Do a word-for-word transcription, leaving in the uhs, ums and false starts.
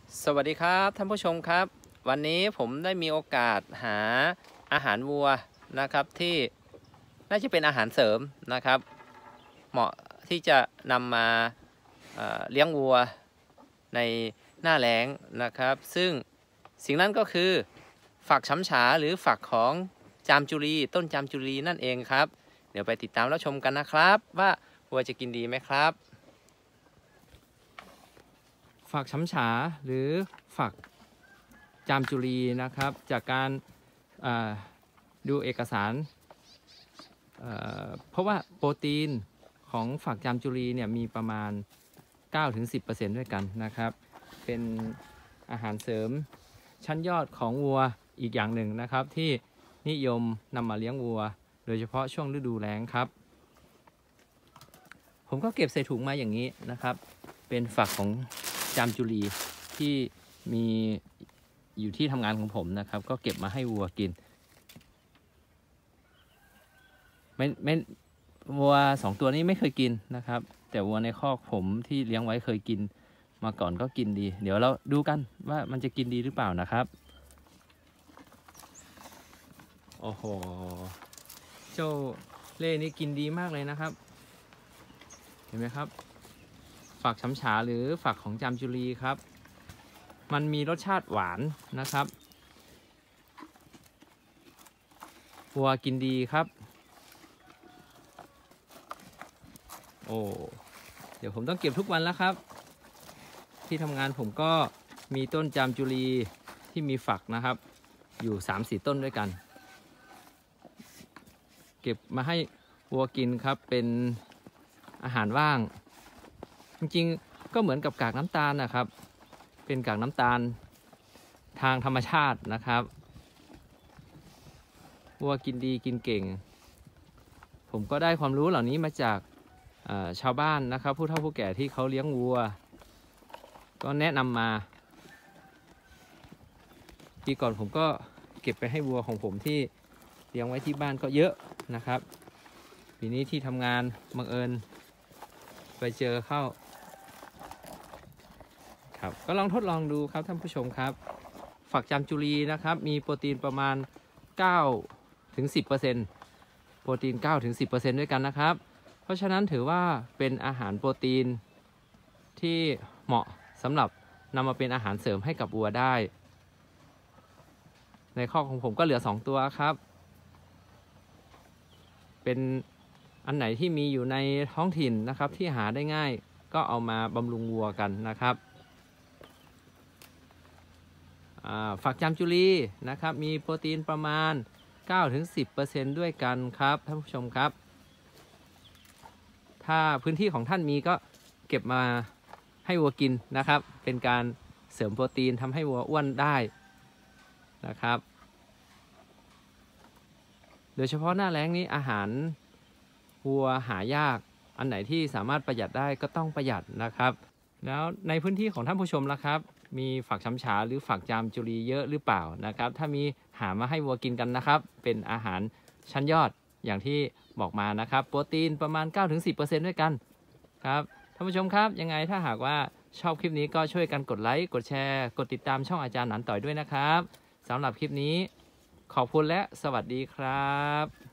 สวัสดีครับท่านผู้ชมครับวันนี้ผมได้มีโอกาสหาอาหารวัวนะครับที่น่าจะเป็นอาหารเสริมนะครับเหมาะที่จะนำมาเอ่อเลี้ยงวัวในหน้าแล้งนะครับซึ่งสิ่งนั้นก็คือฝักฉำฉาหรือฝักของจามจุรีต้นจามจุรีนั่นเองครับเดี๋ยวไปติดตามรับชมกันนะครับว่าวัวจะกินดีไหมครับฝักฉำฉาหรือฝักจามจุรีนะครับจากการดูเอกสารเพราะว่าโปรตีนของฝักจามจุรีเนี่ยมีประมาณ เก้าถึงสิบเปอร์เซ็นต์ ด้วยกันนะครับเป็นอาหารเสริมชั้นยอดของวัวอีกอย่างหนึ่งนะครับที่นิยมนำมาเลี้ยงวัวโดยเฉพาะช่วงฤดูแล้งครับผมก็เก็บใส่ถุงมาอย่างนี้นะครับเป็นฝักของจามจุรีที่มีอยู่ที่ทำงานของผมนะครับก็เก็บมาให้วัวกินไม่ไม่วัวสองตัวนี้ไม่เคยกินนะครับแต่วัวในคอกผมที่เลี้ยงไว้เคยกินมาก่อนก็กินดีเดี๋ยวเราดูกันว่ามันจะกินดีหรือเปล่านะครับโอ้โหเจ้าเล่นี่กินดีมากเลยนะครับเห็นไหมครับฝักฉำฉาหรือฝักของจามจุรีครับมันมีรสชาติหวานนะครับวัวกินดีครับโอ้เดี๋ยวผมต้องเก็บทุกวันแล้วครับที่ทำงานผมก็มีต้นจามจุรีที่มีฝักนะครับอยู่ สามสี่ ต้นด้วยกันเก็บมาให้วัวกินครับเป็นอาหารว่างจริงๆก็เหมือนกับกากน้ำตาลนะครับเป็นกากน้ำตาลทางธรรมชาตินะครับวัวกินดีกินเก่งผมก็ได้ความรู้เหล่านี้มาจากชาวบ้านนะครับผู้เฒ่าผู้แก่ที่เขาเลี้ยงวัวก็แนะนำมาปีก่อนผมก็เก็บไปให้วัวของผมที่เลี้ยงไว้ที่บ้านก็เยอะนะครับปีนี้ที่ทำงานบังเอิญไปเจอเข้าครับก็ลองทดลองดูครับท่านผู้ชมครับฝักจามจุรีนะครับมีโปรตีนประมาณ เก้าถึงสิบเปอร์เซ็นต์ โปรตีน เก้าถึงสิบเปอร์เซ็นต์ ด้วยกันนะครับเพราะฉะนั้นถือว่าเป็นอาหารโปรตีนที่เหมาะสำหรับนำมาเป็นอาหารเสริมให้กับวัวได้ในคอกของผมก็เหลือสองตัวครับเป็นอันไหนที่มีอยู่ในท้องถิ่นนะครับที่หาได้ง่ายก็เอามาบำรุงวัวกันนะครับฝักจามจุรีนะครับมีโปรตีนประมาณ เก้าถึงสิบเปอร์เซ็นต์ ด้วยกันครับท่านผู้ชมครับถ้าพื้นที่ของท่านมีก็เก็บมาให้วัวกินนะครับเป็นการเสริมโปรตีนทำให้วัวอ้วนได้นะครับโดยเฉพาะหน้าแล้งนี้อาหารวัวหายากอันไหนที่สามารถประหยัดได้ก็ต้องประหยัดนะครับแล้วในพื้นที่ของท่านผู้ชมล่ะครับมีฝักฉำฉาหรือฝักจามจุรีเยอะหรือเปล่านะครับถ้ามีหามาให้วัวกินกันนะครับเป็นอาหารชั้นยอดอย่างที่บอกมานะครับโปรตีนประมาณ เก้าถึงสิบเปอร์เซ็นต์ ด้วยกันครับท่านผู้ชมครับยังไงถ้าหากว่าชอบคลิปนี้ก็ช่วยกันกดไลค์กดแชร์กดติดตามช่องอาจารย์หนานต่อยด้วยนะครับสำหรับคลิปนี้ขอบคุณและสวัสดีครับ